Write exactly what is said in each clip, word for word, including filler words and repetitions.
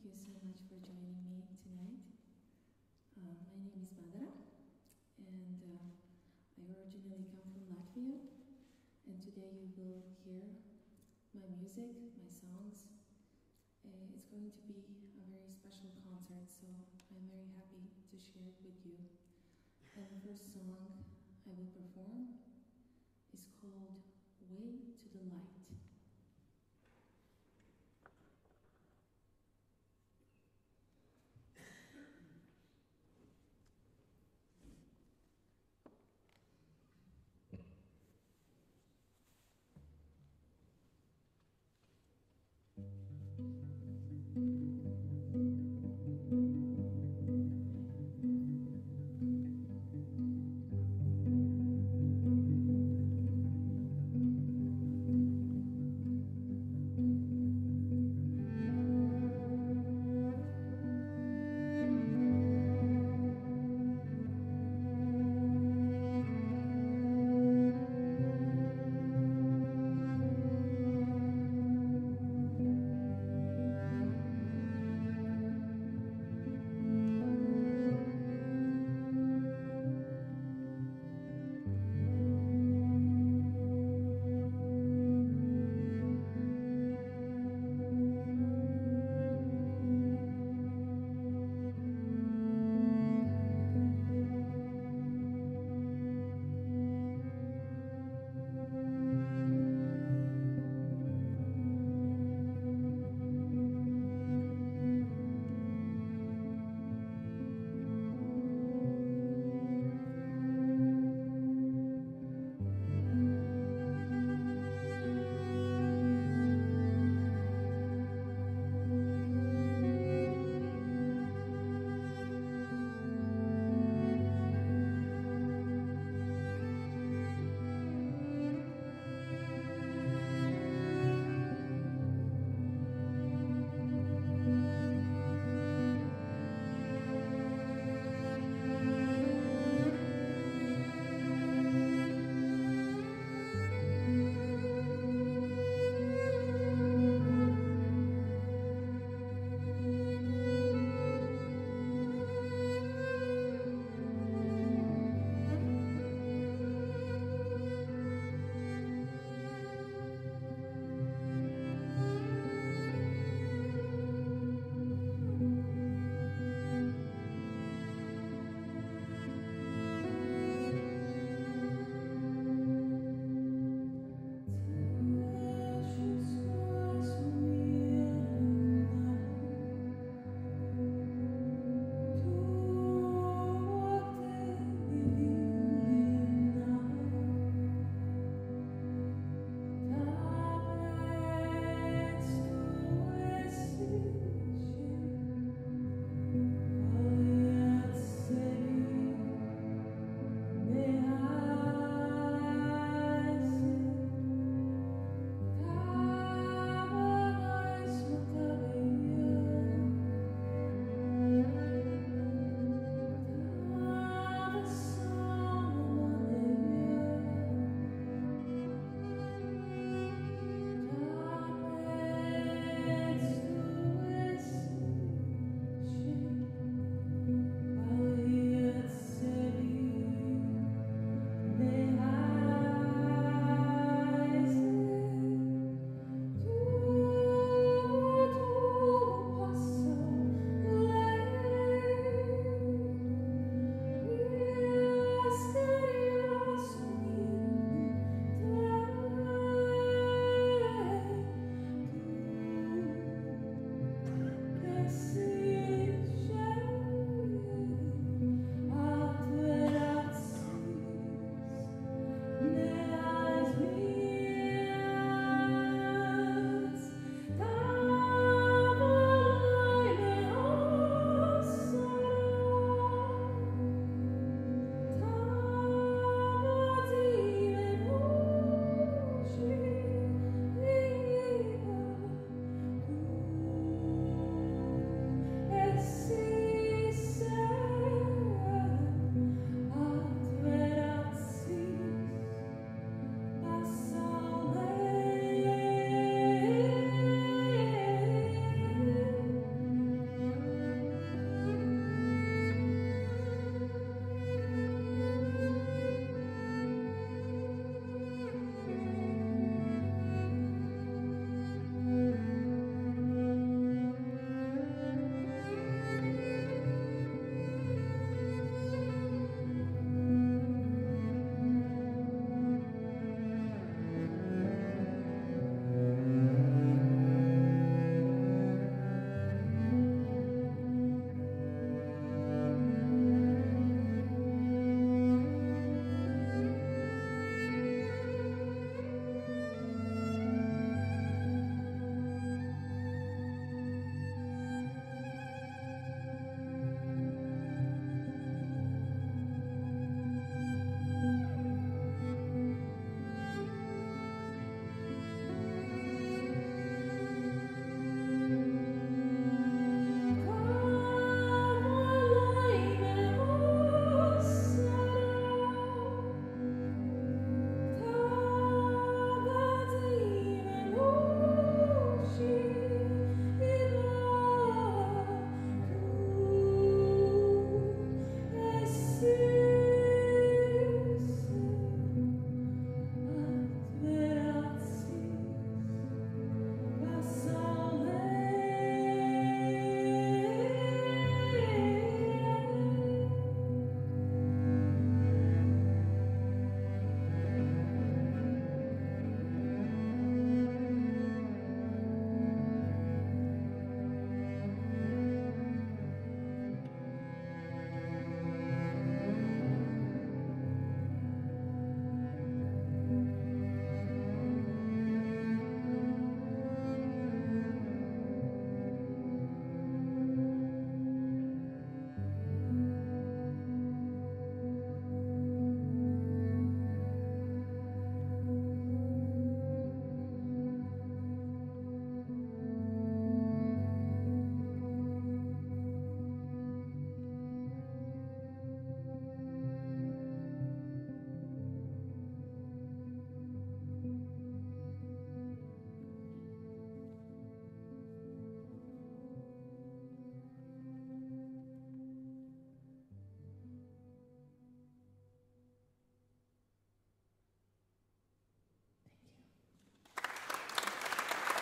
Thank you so much for joining me tonight. Uh, my name is Badara, and uh, I originally come from Latvia, and today you will hear my music, my songs. Uh, it's going to be a very special concert, so I'm very happy to share it with you. And the first song I will perform is called Way to the Light.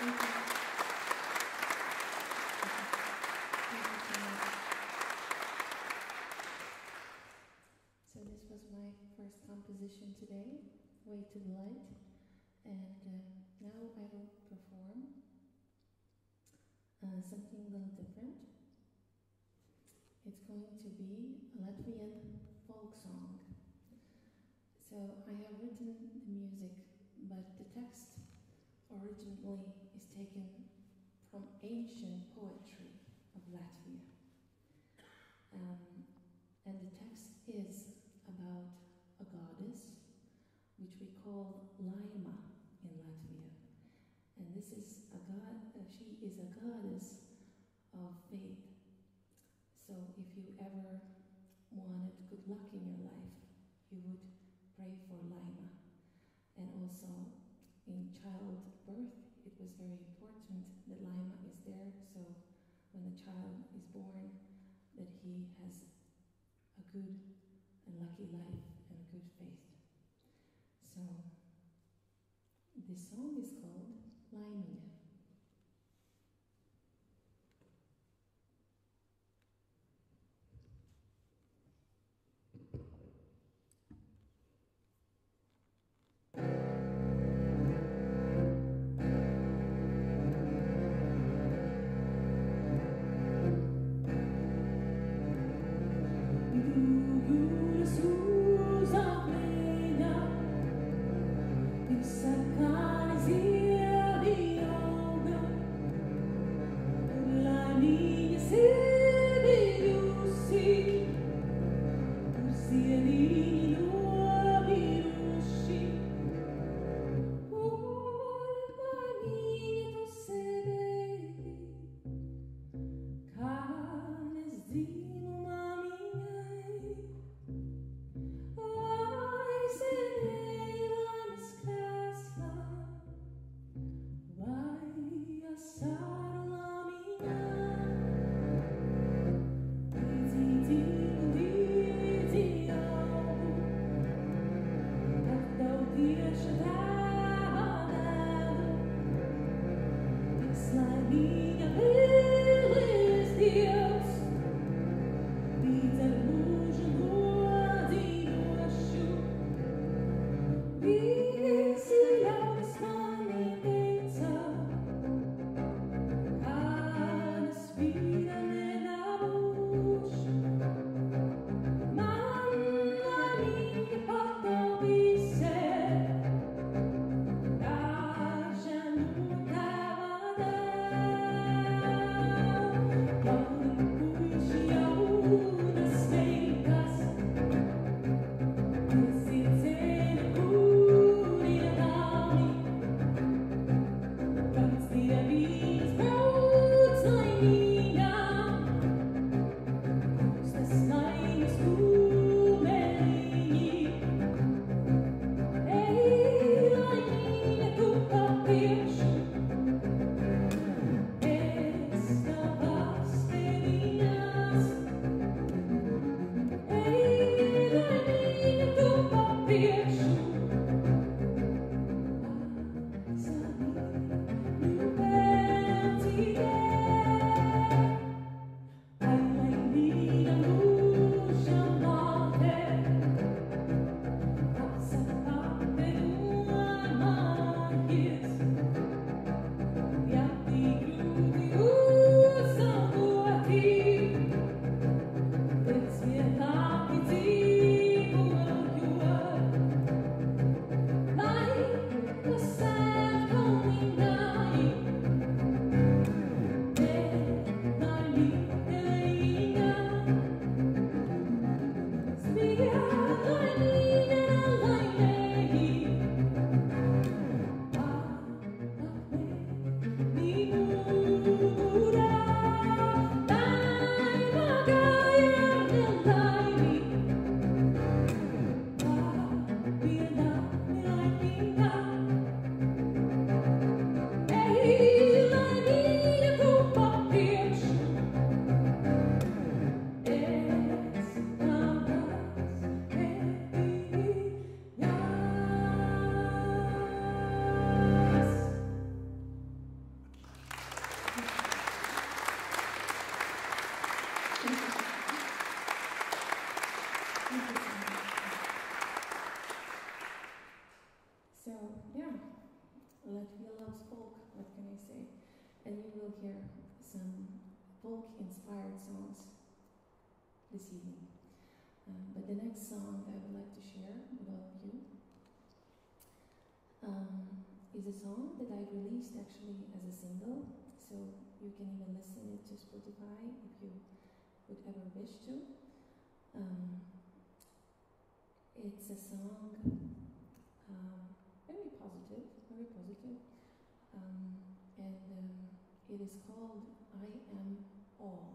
Thank you. Thank you so much. So this was my first composition today, Way to the Light, and uh, now I will perform uh, something a little different. It's going to be a Latvian folk song. So I have written the music, but the text originally is taken from ancient poetry of Latvia. Um, and the text is about a goddess, which we call Laima in Latvia. And this is a god, uh, she is a goddess of faith. So if you ever wanted good luck in your life, you would pray for Laima. And also in childbirth, it was very important that Laima is there, so when the child is born, that he has a good and lucky life and a good faith. So this song is called Laimina. loves folk, what can I say? And you will hear some folk-inspired songs this evening. Um, but the next song I would like to share with all of you um, is a song that I released actually as a single, so you can even listen it to Spotify if you would ever wish to. Um, it's a song um, very positive, very positive, um, and um, it is called I Am All.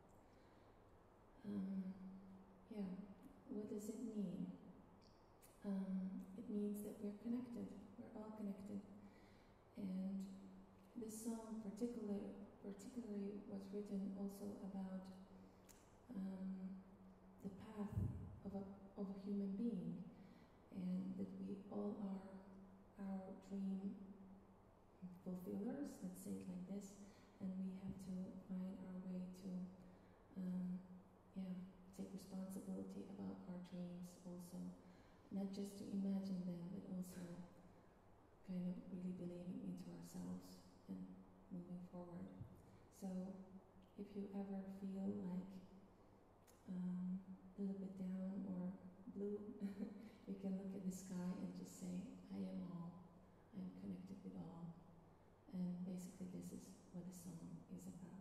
Um, yeah, what does it mean? Um, it means that we're connected, we're all connected. And this song particular, particularly was written also about um, the path of a, of a human being, and that we all are our dream fulfillers, let's say it like this, and we have to find our way to um, yeah, take responsibility about our dreams also, not just to imagine them, but also kind of really believing into ourselves and moving forward. So if you ever feel like um, a little bit down or blue, you can look at the sky and just say, I am all, I am connected with all. And basically this is what the song is about.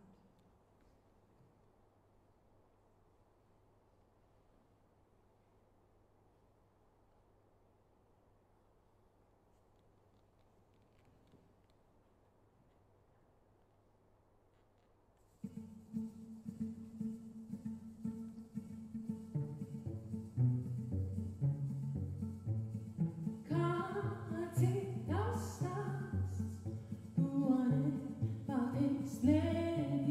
Counting those stars, who wanted about this land.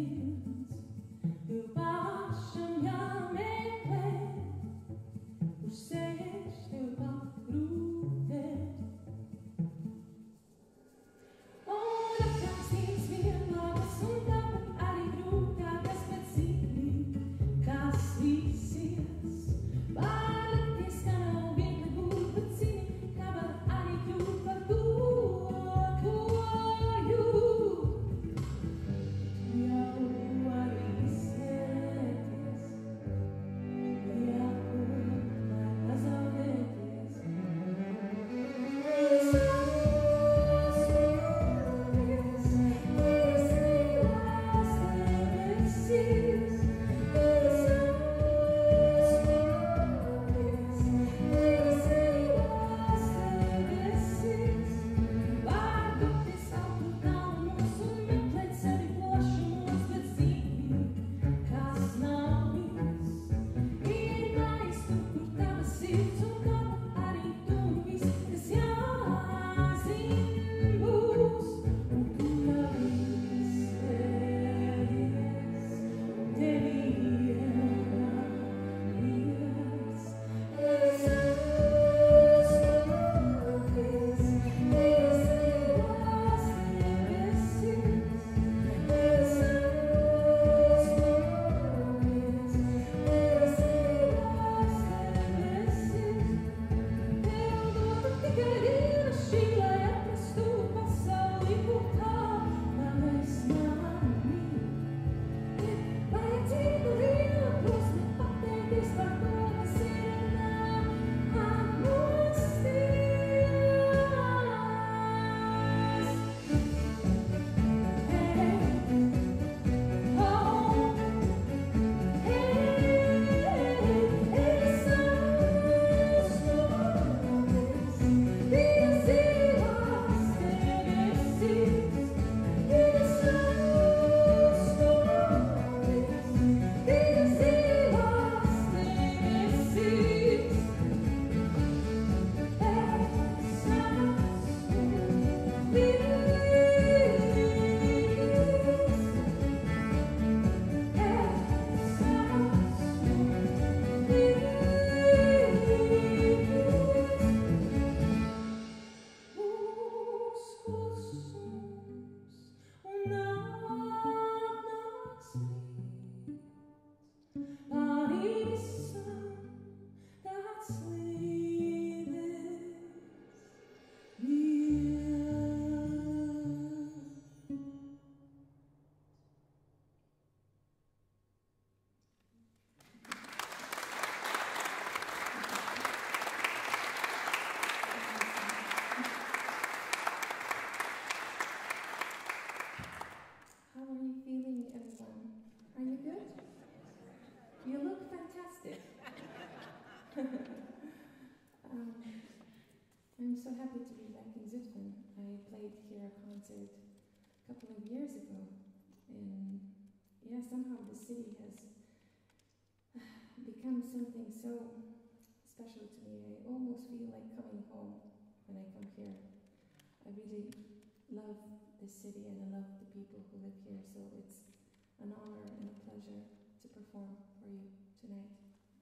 concert a couple of years ago. And yeah, somehow the city has become something so special to me. I almost feel like coming home when I come here. I really love this city and I love the people who live here, so it's an honor and a pleasure to perform for you tonight.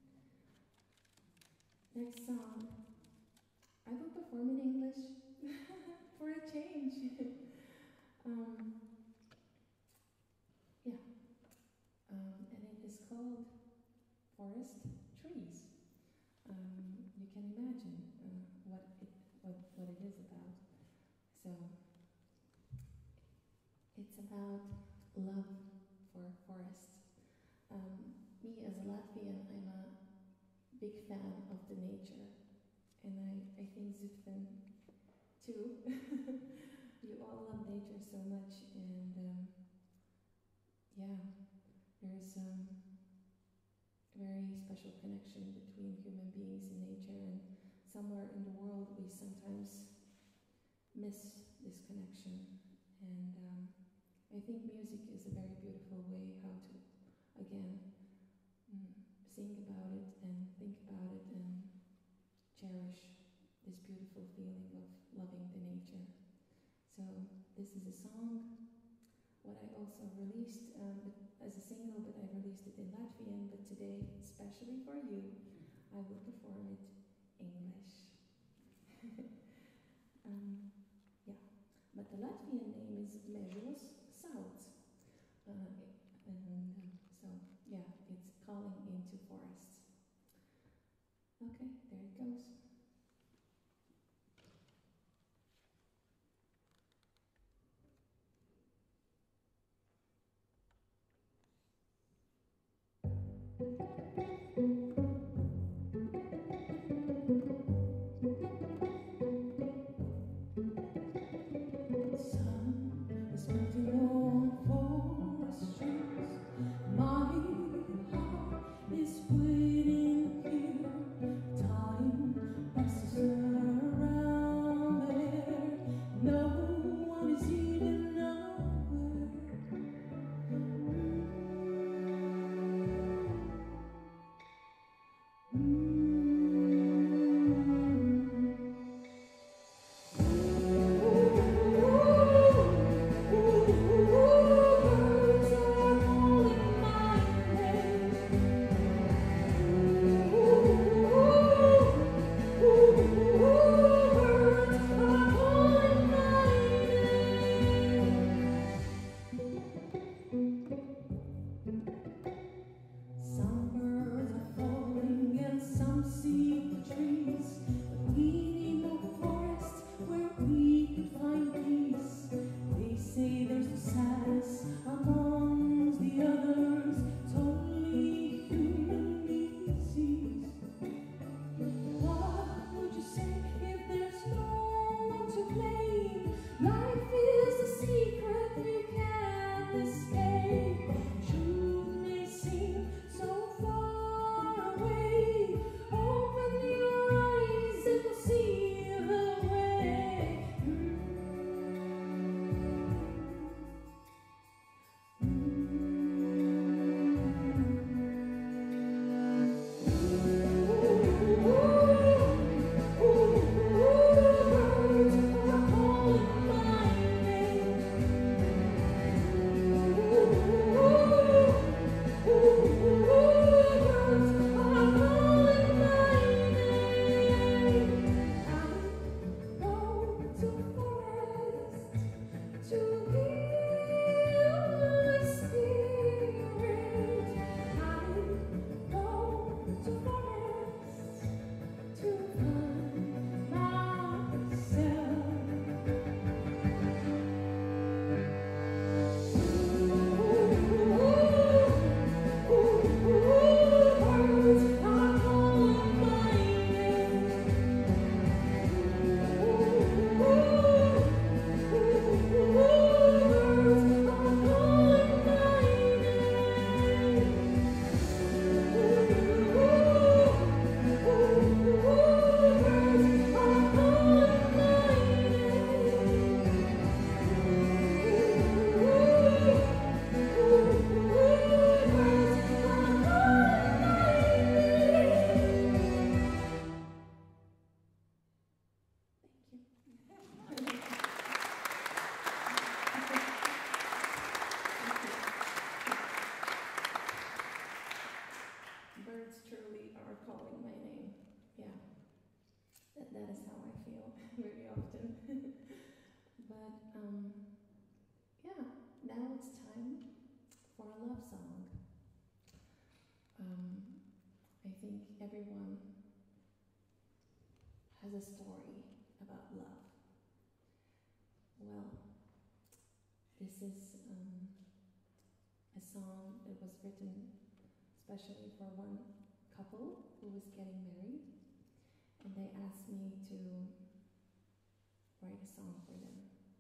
Next song, I will perform in English for a change. um, yeah, um, and it is called Forest Trees. Um, you can imagine uh, what, it, what, what it is about. So, it's about love for forests. Um, me as a Latvian, I'm a big fan of the nature, and I, I think Zutphen too. You all love nature so much, and um, yeah, there's um, a very special connection between human beings and nature, and somewhere in the world we sometimes miss this connection. And um, I think music is a very beautiful way how to, again, mm, sing about it and think about it and cherish this beautiful feeling of loving the nature. So this is a song, what I also released um, as a single, but I released it in Latvian, but today, especially for you, I will perform it English. um, yeah, but the Latvian name is Mežos Sauc. Uh, and um, so, yeah, it's calling into forests. Okay, there it goes. Ooh. it's time for a love song. Um, I think everyone has a story about love. Well, this is um, a song that was written especially for one couple who was getting married, and they asked me to write a song for them.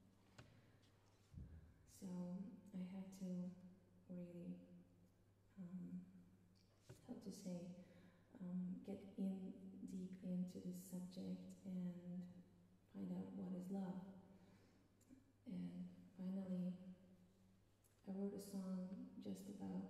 So I had to really, um, how to say, um, get in deep into this subject and find out what is love. And finally, I wrote a song just about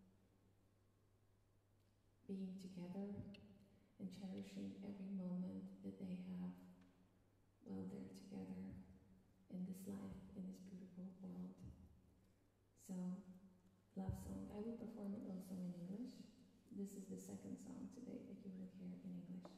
being together and cherishing every moment that they have while they're together in this life, in this beautiful world. So, love song. I will perform it also in English. This is the second song today that you will hear in English.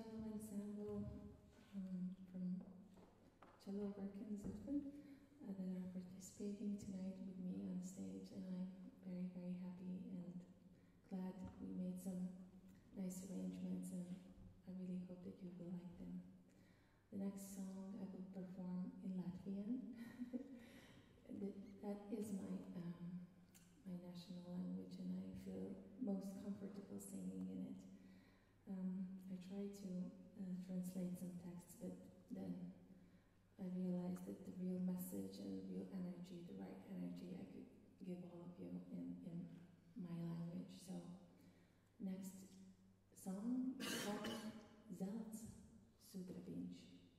cello ensemble um, from Cello Work in Zutphen uh, that are participating tonight with me on stage, and I'm very, very happy and glad we made some nice arrangements, and I really hope that you will like them. The next song I will perform in Latvian. That is my um, my national language, and I feel most comfortable singing in it. Um, I try to uh, translate some texts, but then I realized that the real message and the real energy, the right energy, I could give all of you in, in my language. So, next song is called Zelts Sudrabiņš.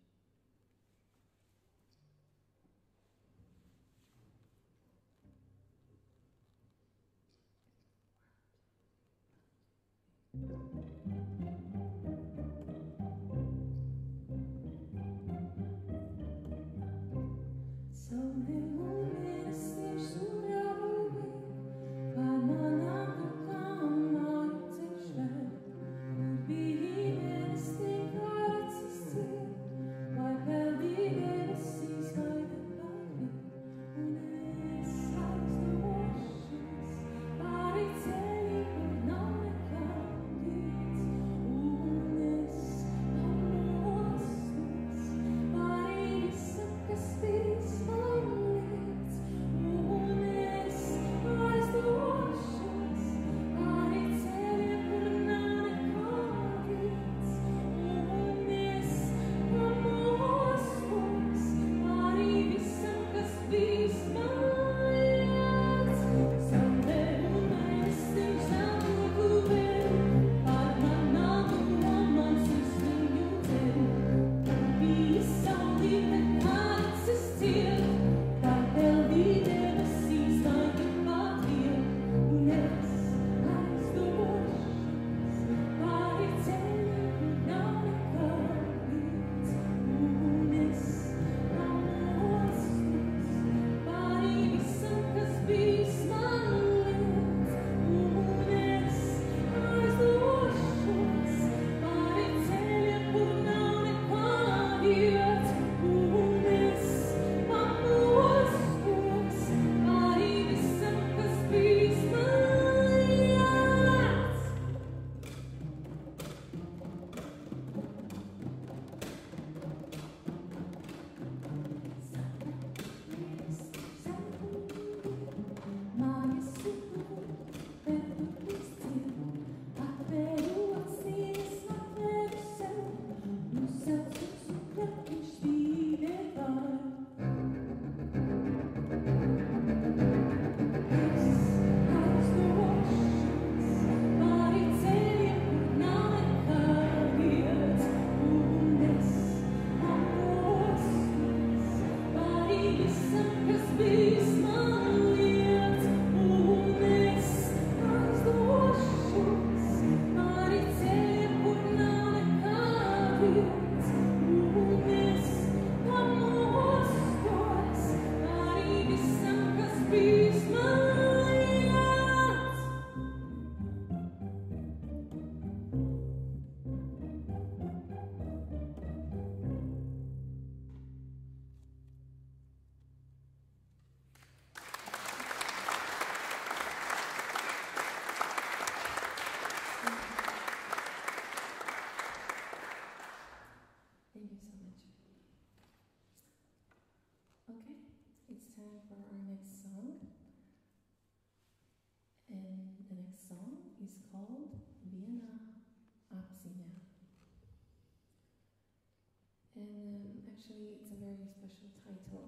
Actually, it's a very special title.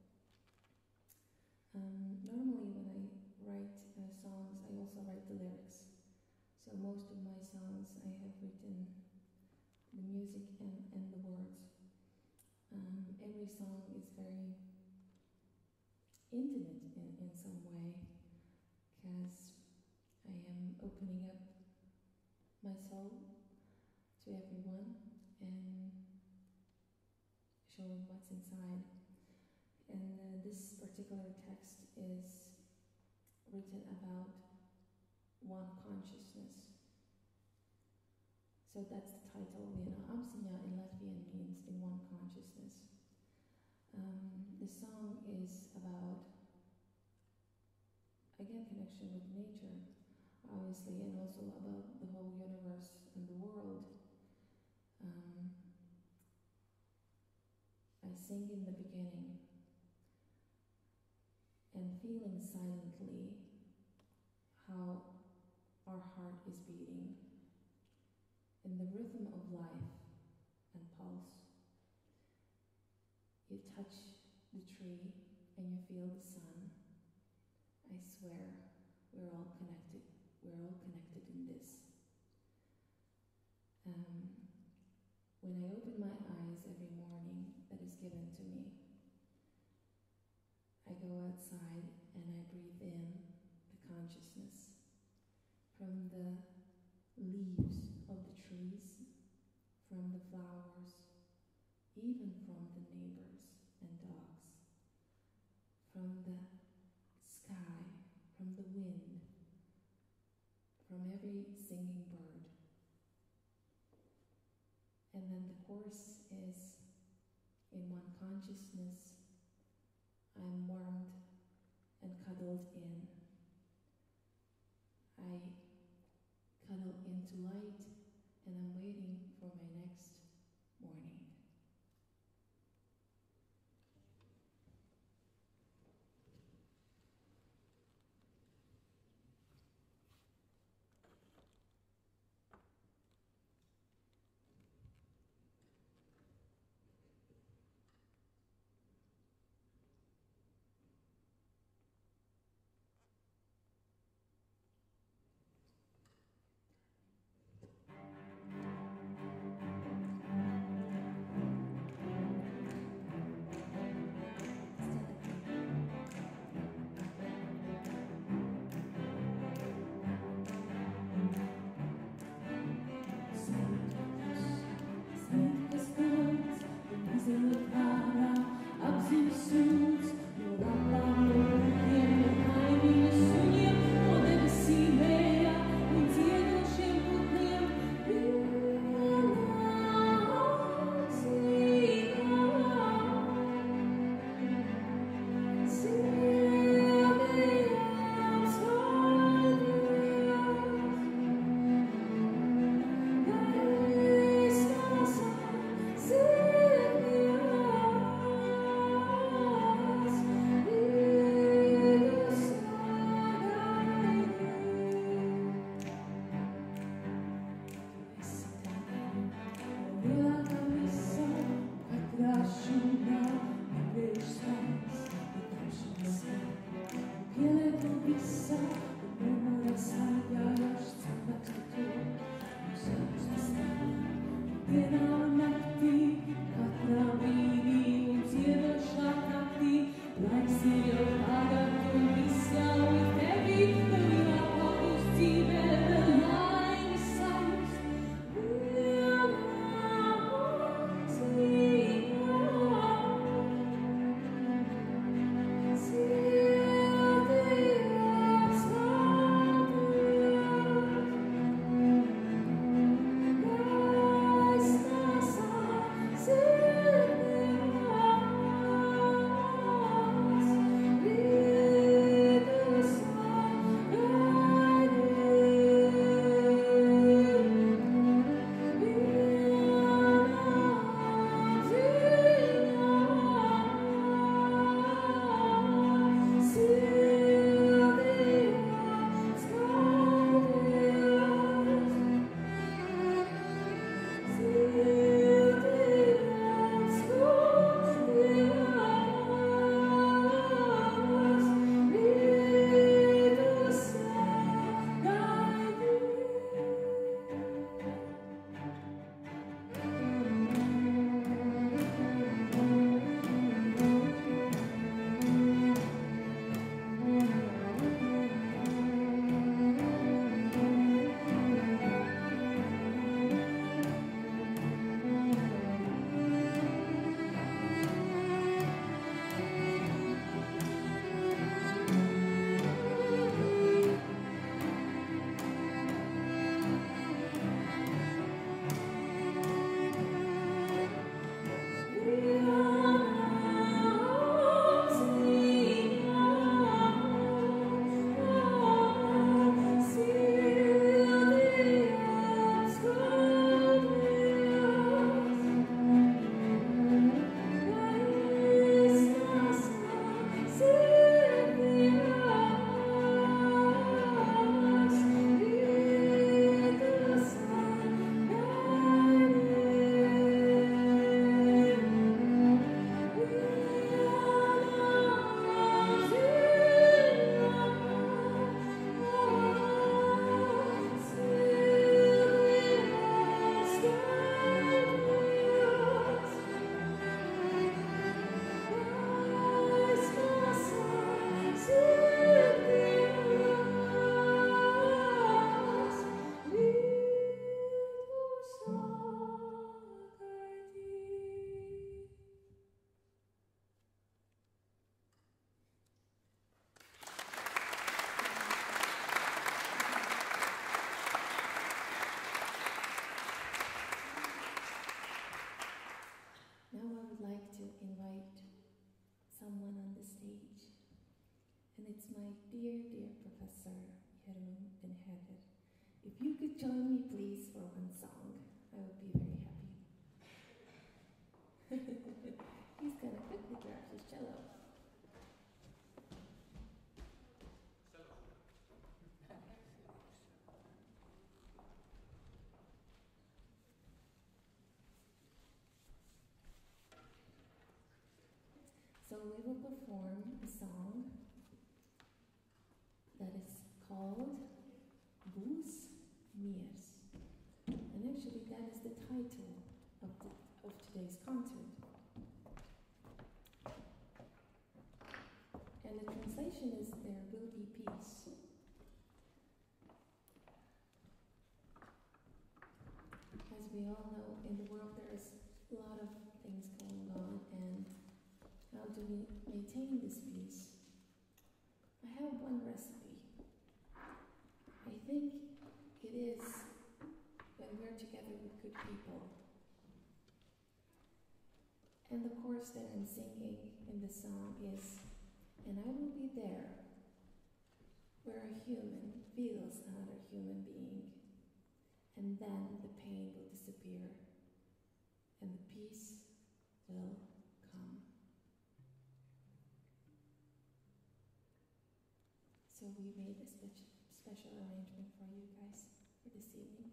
Um, normally when I write uh, songs, I also write the lyrics. So most of my songs, I have written the music and, and the words. Um, every song is very intimate in, in some way, because I am opening up my soul to everyone and showing what's inside. And uh, this particular text is written about one consciousness. So that's the title. Viena Apziņā in Latvian means in one consciousness. Um, the song is about, again, connection with nature, obviously, and also about the whole universe and the world. Um, I sing in the beginning and feeling silently how our heart is beating in the rhythm of life and pulse. You touch the tree and you feel the sun. I swear we're all connected. We're all connected in this. Um, when I open my eyes every morning that is given to me, I go outside and I breathe in the consciousness from the leaves of the trees, from the flowers, even from the neighbors and dogs, from the sky, from the wind, from every singing bird. And then the chorus is, in one consciousness, I'm warmed and cuddled in. I cuddle into light, and I'm waiting for my next morning. Professor Jeroen den Herder. If you could join me, please, for one song, I would be very happy. He's gonna quickly grab his cello. So we will perform a song that is called Vus Miers. And actually that is the title of, the, of today's concert. And the translation is There Will Be Peace. As we all know, in the world there is a lot of things going on, and how do we maintain this peace? I have one recipe. I think it is when we're together with good people. And the chorus that I'm singing in the song is, and I will be there where a human feels another human being, and then the pain will disappear and the peace will come. So we made a special special arrangement for you guys for this evening.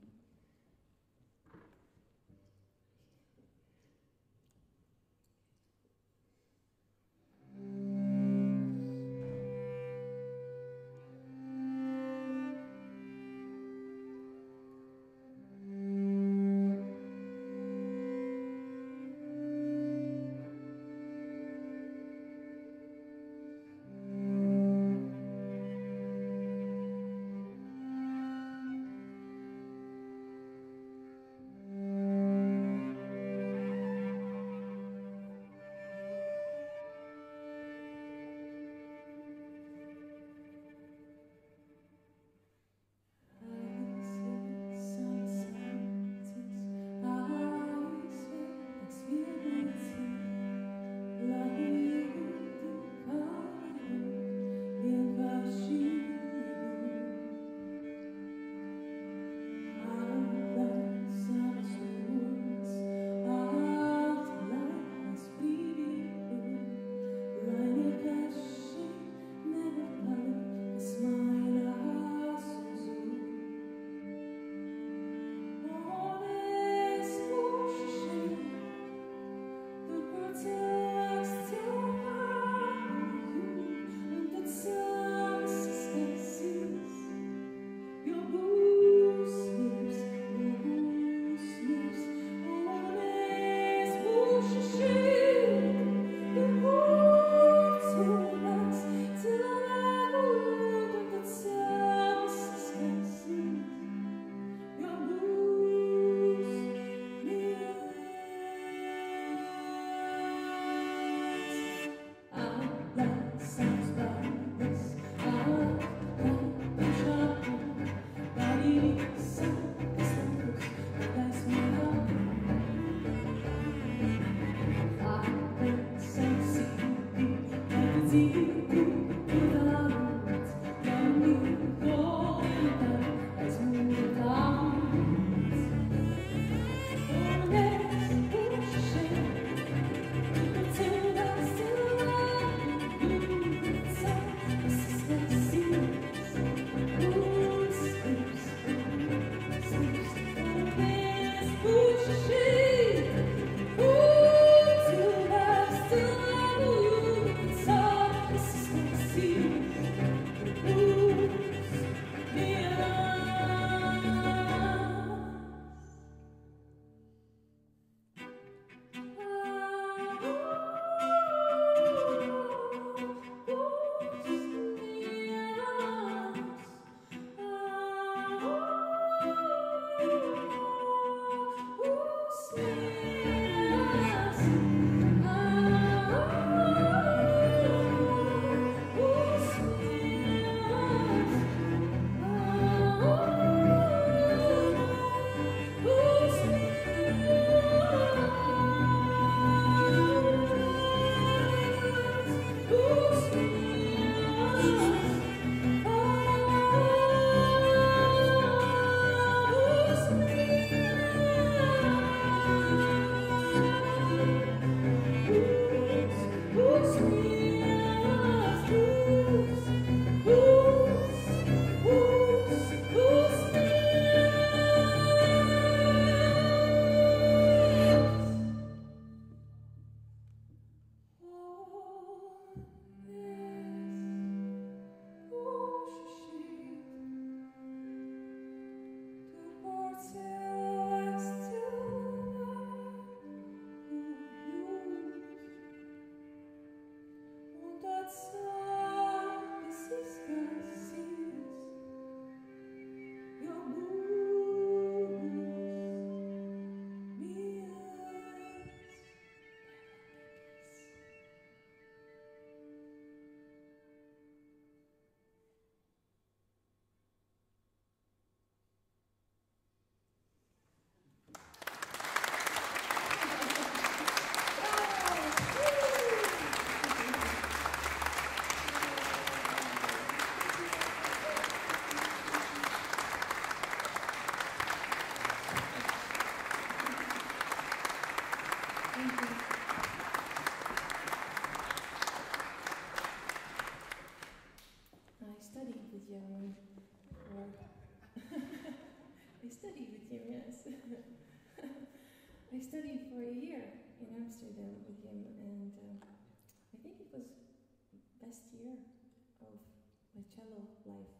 studied for a year in Amsterdam with him, and uh, I think it was best year of my cello life.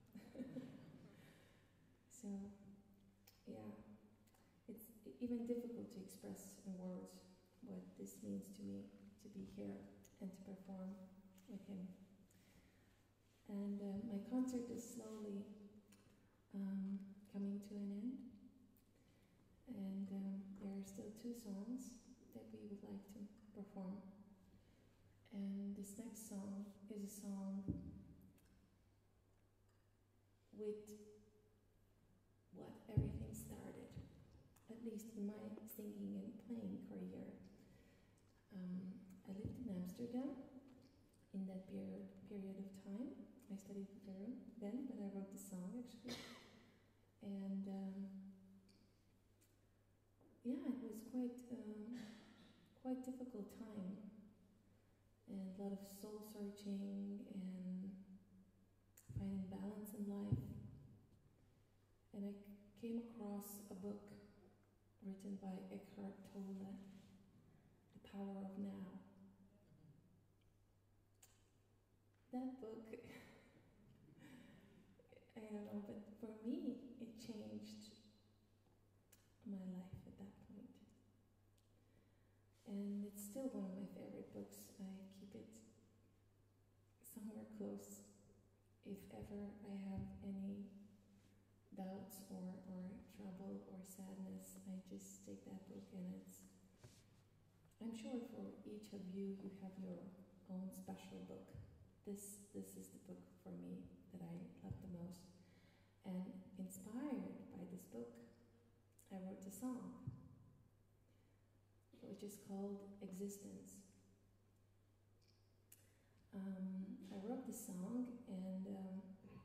So, yeah, it's even difficult to express in words what this means to me, to be here and to perform with him. And uh, my concert is slowly um, coming to an end. And um, there are still two songs that we would like to perform. And this next song is a song with what everything started, at least in my singing and playing career. Um, I lived in Amsterdam in that period, period of time. I studied there then, but I wrote the song actually. And um, yeah, it was quite um, quite difficult time, and a lot of soul searching and finding balance in life. And I came across a book written by Eckhart Tolle, The Power of Now. That book, I don't know, but for me, it changed my life at that point. And it's still one of my favorite books. I keep it somewhere close. If ever I have any doubts or, or trouble or sadness, I just take that book, and it's, I'm sure for each of you, you have your own special book. This, this is the book for me that I love the most. And inspired by this book, I wrote a song, which is called Existence. Um, I wrote the song, and um,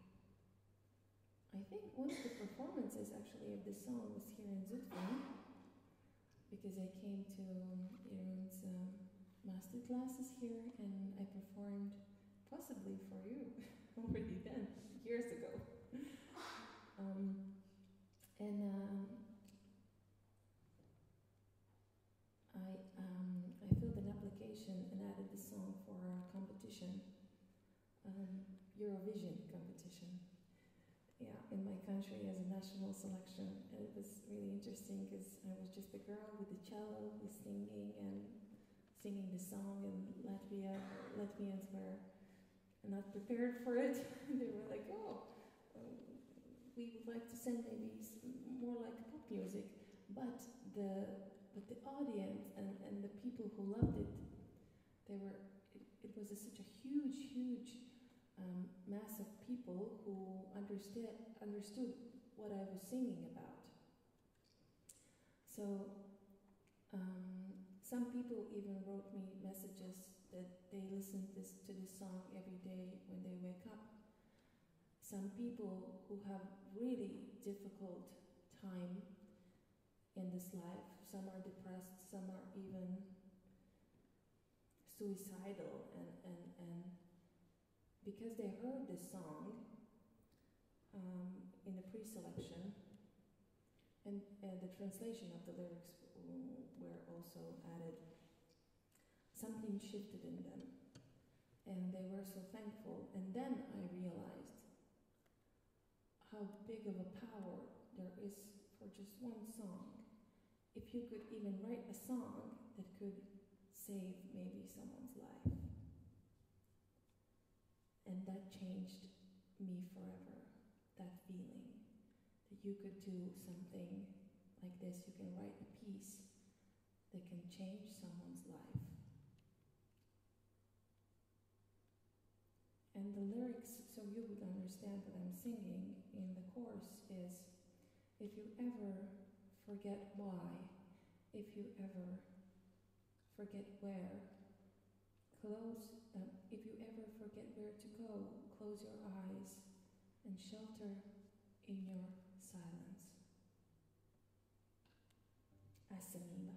I think one of the performances actually of this song was here in Zutphen, because I came to Jeroen's um, master classes here, and I performed possibly for you already then, years ago. Um, and um, I um, I filled an application and added the song for a competition, um, Eurovision competition. Yeah, in my country as a national selection, and it was really interesting because I was just a girl with the cello, who's singing and singing the song, and Latvia Latvians were not prepared for it. They were like, "Oh, um, we would like to send maybe more like pop music," but the but the audience and, and the people who loved it, they were it, it was a, such a huge, huge um, mass of people who understood understood what I was singing about. So um, some people even wrote me messages that they listen this, to this song every day when they wake up. Some people who have really difficult time in this life, some are depressed, some are even suicidal, and, and, and because they heard this song um, in the pre-selection, and, and the translation of the lyrics were also added, something shifted in them, and they were so thankful. And then I realized how big of a power there is for just one song. If you could even write a song that could save maybe someone's life. And that changed me forever, that feeling that you could do something like this. You can write a piece that can change someone's life. And the lyrics, so you would understand what I'm singing in the chorus, is, if you ever forget why, if you ever forget where, close, uh, if you ever forget where to go, close your eyes and shelter in your silence. Asamila.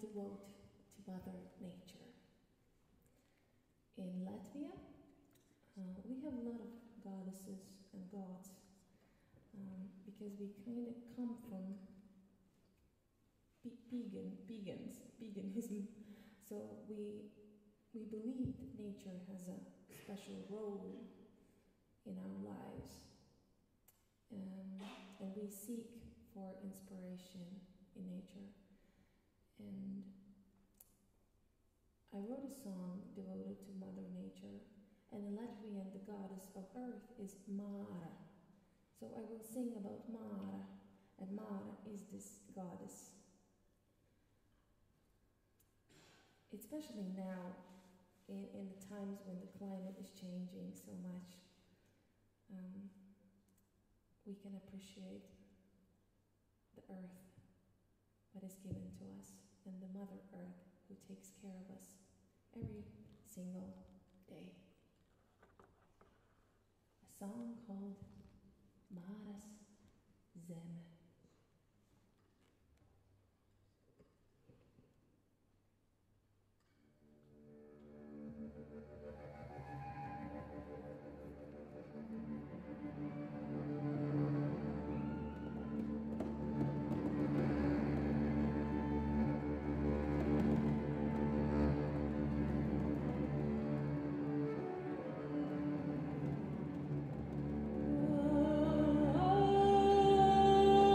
devote to Mother Nature. In Latvia, uh, we have a lot of goddesses and gods um, because we kind of come from p- pagan, pagans, paganism. So we we believe that nature has a special role in our lives, um, and we seek for inspiration in nature. And I wrote a song devoted to Mother Nature, and in Latvian the goddess of earth is Mara. So I will sing about Mara, and Mara is this goddess. Especially now, in, in the times when the climate is changing so much, um, we can appreciate the earth that is given to us, and the Mother Earth who takes care of us every single day. A song called Mara's Zeme. Oh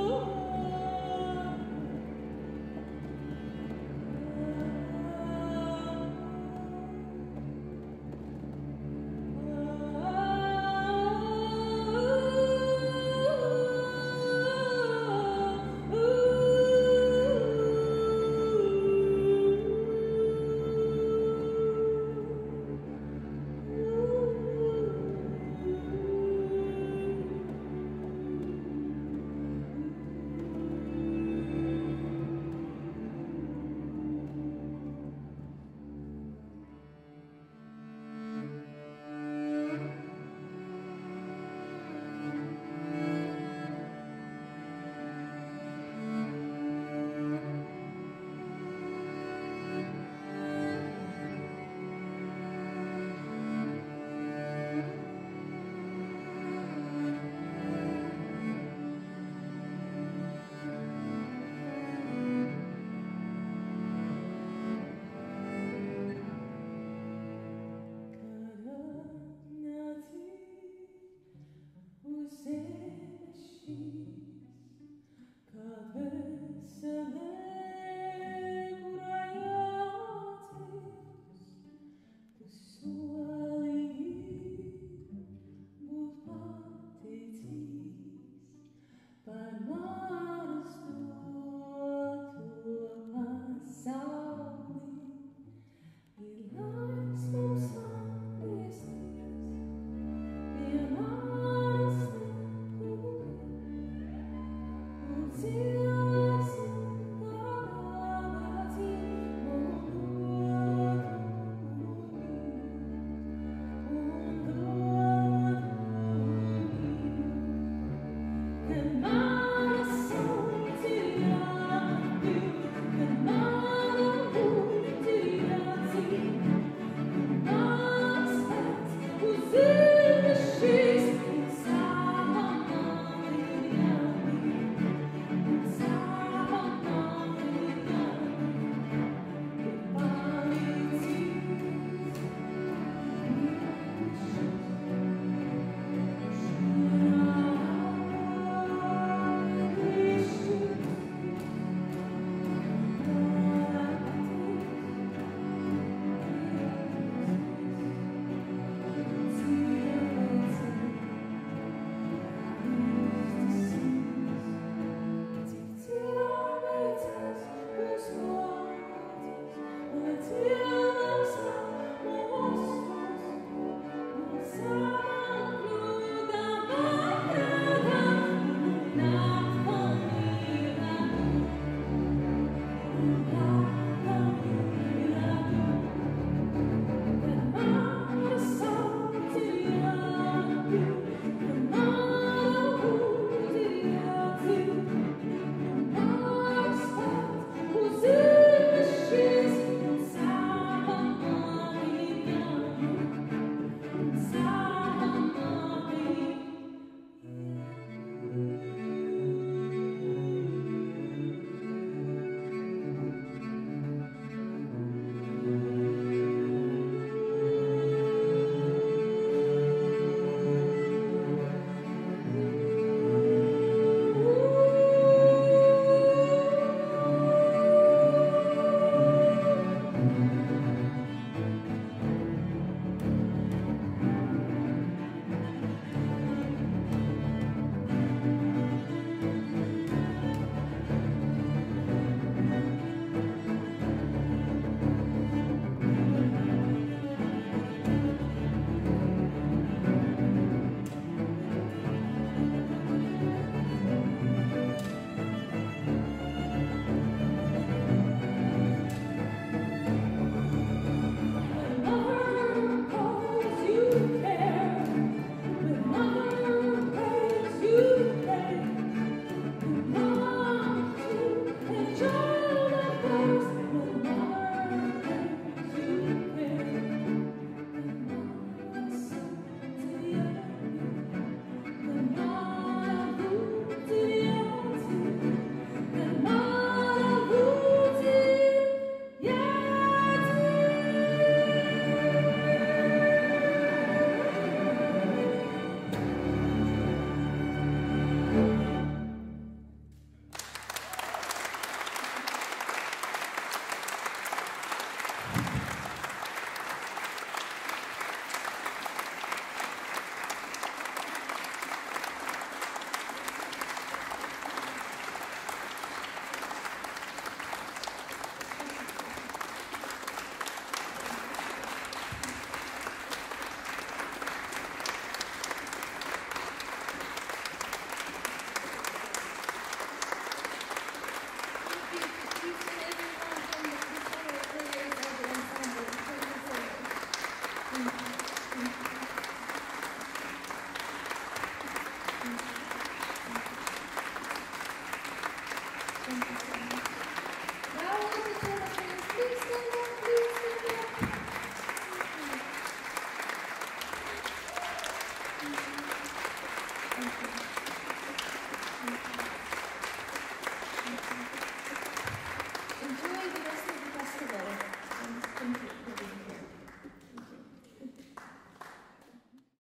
Now all the Georgians, please stand up, please stand up. Thank you.